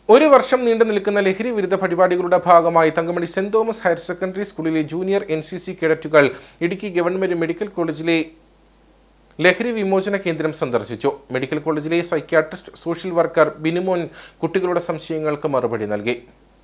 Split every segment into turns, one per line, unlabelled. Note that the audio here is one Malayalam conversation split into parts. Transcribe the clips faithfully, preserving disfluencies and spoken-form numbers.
ഒരു വർഷം നീണ്ടു നിൽക്കുന്ന ലഹരി വിരുദ്ധ പരിപാടികളുടെ ഭാഗമായി Thankamani saint Thomas higher secondary സ്കൂളിലെ ജൂനിയർ എൻ സി സി കേഡറ്റുകൾ ഇടുക്കി ഗവൺമെന്റ് മെഡിക്കൽ കോളേജിലെ ലഹരി വിമോചന കേന്ദ്രം സന്ദർശിച്ചു. മെഡിക്കൽ കോളേജിലെ സൈക്യാട്രിസ്റ്റ് സോഷ്യൽ വർക്കർ ബിനുമോൻ കുട്ടികളുടെ സംശയങ്ങൾക്ക് മറുപടി നൽകി.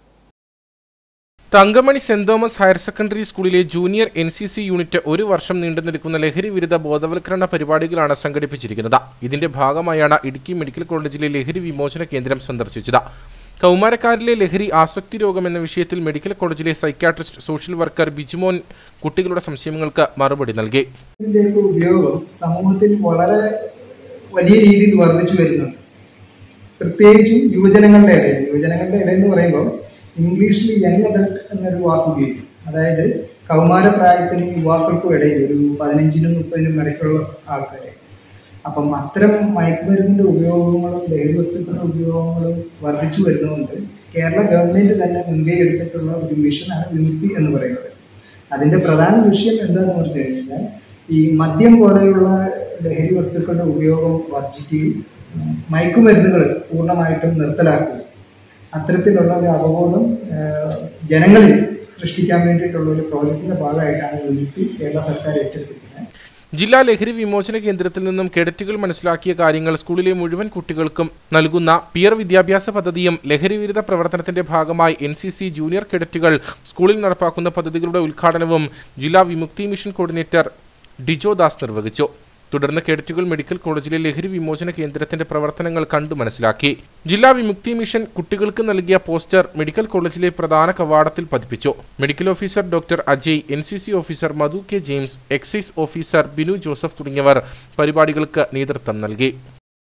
Thankamani saint Thomas higher secondary സ്കൂളിലെ junior N C C unit ഒരു വർഷം നീണ്ടു നിൽക്കുന്ന ലഹരി വിരുദ്ധ ബോധവൽക്കരണ പരിപാടികളാണ് സംഘടിപ്പിച്ചിരിക്കുന്നത്. ഇതിന്റെ ഭാഗമായാണ് ഇടുക്കി മെഡിക്കൽ കോളേജിലെ ലഹരി വിമോചന കേന്ദ്രം സന്ദർശിച്ചത്. കൗമാരക്കാരിലെ ലഹരി ആസക്തി രോഗം എന്ന വിഷയത്തിൽ മെഡിക്കൽ കോളേജിലെ സൈക്യാട്രിസ്റ്റ് സോഷ്യൽ വർക്കർ ബിജുമോൻ കുട്ടികളുടെ സംശയങ്ങൾക്ക് മറുപടി നൽകി.
ഉപയോഗം സമൂഹത്തിൽ വളരെ വലിയ രീതിയിൽ വർദ്ധിച്ചു വരുന്നുണ്ട്. പ്രത്യേകിച്ചും യുവജനങ്ങളുടെ ഇടയിൽ യുവജനങ്ങളുടെ ഇടയിൽ എന്ന് പറയുമ്പോൾ ഇംഗ്ലീഷിൽ യങ് അഡൽട്ട് എന്നൊരു വാക്ക് ഉപയോഗിക്കും. അതായത് കൗമാരപ്രായത്തിനും യുവാക്കൾക്കും ഇടയിൽ ഒരു പതിനഞ്ചിനും മുപ്പതിനും ഇടയ്ക്കുള്ള ആൾക്കാരെ. അപ്പം അത്തരം മയക്കുമരുന്നിൻ്റെ ഉപയോഗങ്ങളും ലഹരി വസ്തുക്കളുടെ ഉപയോഗങ്ങളും വർദ്ധിച്ചു വരുന്നതുകൊണ്ട് കേരള ഗവൺമെൻറ് തന്നെ മുൻകൈ എടുത്തിട്ടുള്ള ഒരു മിഷനാണ് വിമുക്തി എന്ന് പറയുന്നത്. അതിൻ്റെ പ്രധാന വിഷയം എന്താണെന്ന് പറഞ്ഞു കഴിഞ്ഞാൽ ഈ മദ്യം പോലെയുള്ള ലഹരി വസ്തുക്കളുടെ ഉപയോഗം വർദ്ധിക്കുകയും മയക്കുമരുന്നുകൾ പൂർണ്ണമായിട്ടും നിർത്തലാക്കുക, അത്തരത്തിലുള്ള ഒരു അവബോധം ജനങ്ങളിൽ സൃഷ്ടിക്കാൻ വേണ്ടിയിട്ടുള്ള ഒരു പ്രോജക്റ്റിന്റെ ഭാഗമായിട്ടാണ് വിമുക്തി കേരള സർക്കാർ ഏറ്റെടുത്തിരിക്കുന്നത്.
ജില്ലാ ലഹരി വിമോചന കേന്ദ്രത്തിൽ നിന്നും കേഡറ്റുകൾ മനസ്സിലാക്കിയ കാര്യങ്ങൾ സ്കൂളിലെ മുഴുവൻ കുട്ടികൾക്കും നൽകുന്ന പിയർ വിദ്യാഭ്യാസ പദ്ധതിയും ലഹരി വിരുദ്ധ പ്രവർത്തനത്തിന്റെ ഭാഗമായി എൻ സി സി ജൂനിയർ കേഡറ്റുകൾ സ്കൂളിൽ നടപ്പാക്കുന്ന പദ്ധതികളുടെ ഉദ്ഘാടനവും ജില്ലാ വിമുക്തി മിഷൻ കോർഡിനേറ്റർ ഡിജോ ദാസ് നിർവഹിച്ചു. തുടർന്ന് കേഡറ്റുകൾ മെഡിക്കൽ കോളേജിലെ ലഹരി വിമോചന കേന്ദ്രത്തിന്റെ പ്രവർത്തനങ്ങൾ കണ്ടു മനസ്സിലാക്കി. ജില്ലാ വിമുക്തി മിഷൻ കുട്ടികൾക്ക് നൽകിയ പോസ്റ്റർ മെഡിക്കൽ കോളേജിലെ പ്രധാന കവാടത്തിൽ പതിപ്പിച്ചു. Medical officer doctor Ajay, N C C officer Madhu K James, excise officer Binu Joseph തുടങ്ങിയവർ പരിപാടികൾക്ക് നേതൃത്വം നൽകി.